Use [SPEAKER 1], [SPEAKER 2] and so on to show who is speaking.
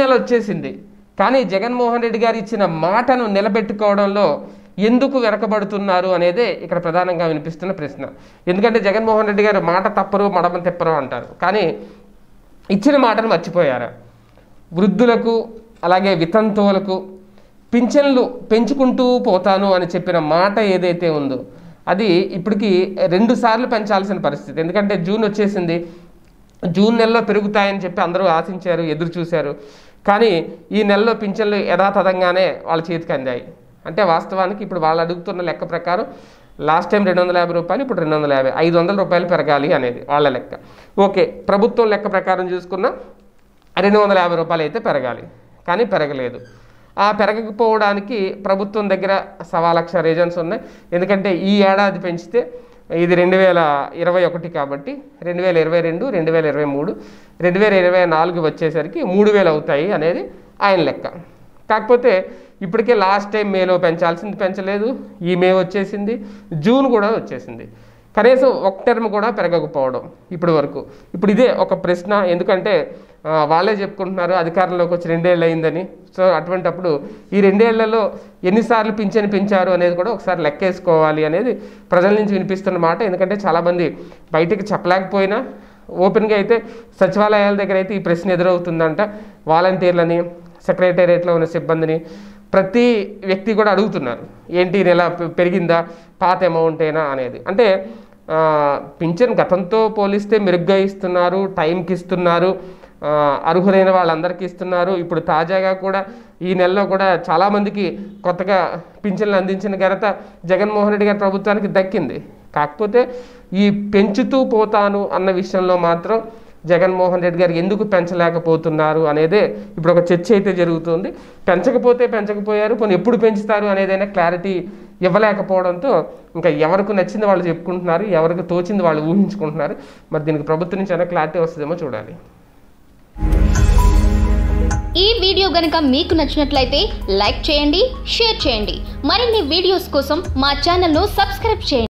[SPEAKER 1] నెల వచ్చేసింది, కానీ జగన్మోహన్ రెడ్డి గారు ఇచ్చిన మాటను నిలబెట్టుకోవడంలో ఎందుకు వెనకబడుతున్నారు అనేదే ఇక్కడ ప్రధానంగా వినిపిస్తున్న ప్రశ్న. ఎందుకంటే జగన్మోహన్ రెడ్డి గారు మాట తప్పరు మడమ తెప్పరు అంటారు, కానీ ఇచ్చిన మాటను మర్చిపోయారా? వృద్ధులకు అలాగే వితంతువులకు పింఛన్లు పెంచుకుంటూ పోతాను అని చెప్పిన మాట ఏదైతే ఉందో అది ఇప్పటికీ 2 సార్లు పెంచాల్సిన పరిస్థితి. ఎందుకంటే జూన్ వచ్చేసింది, జూన్ నెలలో పెరుగుతాయని చెప్పి అందరూ ఆశించారు, ఎదురు చూశారు. కానీ ఈ నెలలో పింఛన్లు యథాతథంగానే వాళ్ళ చేతికి అందాయి. అంటే వాస్తవానికి ఇప్పుడు వాళ్ళు అడుగుతున్న లెక్క ప్రకారం లాస్ట్ టైం 250 రూపాయలు, ఇప్పుడు 250, 500 రూపాయలు పెరగాలి అనేది వాళ్ళ లెక్క. ఓకే, ప్రభుత్వం లెక్క ప్రకారం చూసుకున్న 250 రూపాయలు అయితే పెరగాలి, కానీ పెరగలేదు. ఆ పెరగకపోవడానికి ప్రభుత్వం దగ్గర 1,00,000 రీజన్స్ ఉన్నాయి. ఎందుకంటే ఈ ఏడాది పెంచితే ఇది 2021 కాబట్టి 2022, 2023, 2024 వచ్చేసరికి 3,000 అవుతాయి అనేది ఆయన లెక్క. కాకపోతే ఇప్పటికే లాస్ట్ టైం మేలో పెంచాల్సింది పెంచలేదు, ఈ మే వచ్చేసింది, జూన్ కూడా వచ్చేసింది, కనీసం ఒక టర్మ్ కూడా పెరగకపోవడం ఇప్పటి వరకు. ఇప్పుడు ఇదే ఒక ప్రశ్న, ఎందుకంటే వాళ్ళే చెప్పుకుంటున్నారు అధికారంలోకి వచ్చి 2 ఏళ్ళు అయిందని. సో అటువంటప్పుడు ఈ 2 ఏళ్లలో ఎన్నిసార్లు పింఛను పెంచారు అనేది కూడా ఒకసారి లెక్కేసుకోవాలి అనేది ప్రజల నుంచి వినిపిస్తున్న మాట. ఎందుకంటే చాలామంది బయటికి చెప్పలేకపోయినా ఓపెన్గా అయితే సచివాలయాల దగ్గర అయితే ఈ ప్రశ్న ఎదురవుతుందంట. వాలంటీర్లని, సెక్రటేరియట్లో ఉన్న సిబ్బందిని, ప్రతి వ్యక్తి కూడా అడుగుతున్నారు, ఏంటి నెల పెరిగిందా, పాత అమౌంటేనా అనేది. అంటే పింఛన్ గతంతో పోలిస్తే మెరుగ్గా ఇస్తున్నారు, టైంకి ఇస్తున్నారు, అర్హులైన వాళ్ళందరికీ ఇస్తున్నారు. ఇప్పుడు తాజాగా కూడా ఈ నెలలో కూడా చాలామందికి కొత్తగా పింఛన్లు అందించిన ఘనత జగన్మోహన్ రెడ్డి గారి ప్రభుత్వానికి దక్కింది. కాకపోతే ఈ పెంచుతూ పోతాను అన్న విషయంలో మాత్రం జగన్మోహన్ రెడ్డి గారు ఎందుకు పెంచలేకపోతున్నారు అనేదే ఇప్పుడు ఒక చర్చ అయితే జరుగుతుంది. పెంచకపోయారు, పోనీ ఎప్పుడు పెంచుతారు అనేదైనా క్లారిటీ ఇవ్వలేకపోవడంతో ఇంకా ఎవరికి నచ్చింది వాళ్ళు చెప్పుకుంటున్నారు, ఎవరికి తోచింది వాళ్ళు ఊహించుకుంటున్నారు. మరి దీనికి ప్రభుత్వం నుంచి అయినా క్లారిటీ వస్తుందేమో చూడాలి.
[SPEAKER 2] ఈ వీడియో గనుక మీకు నచ్చినట్లయితే లైక్ చేయండి, షేర్ చేయండి. మరిన్ని వీడియోస్ కోసం మా ఛానల్ను సబ్స్క్రైబ్ చేయండి.